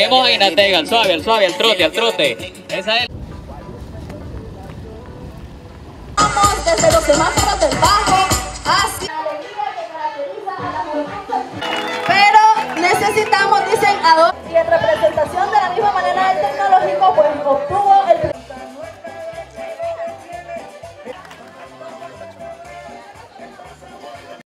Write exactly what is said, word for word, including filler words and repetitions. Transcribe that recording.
Tenemos a Inatega, al suave, al suave, al trote, al trote. Esa es. Vamos desde los semáforos del bajo hacia la alegría que caracteriza a la juventud. Pero necesitamos, dicen, a dos. Y en representación de la misma manera del tecnológico, pues obtuvo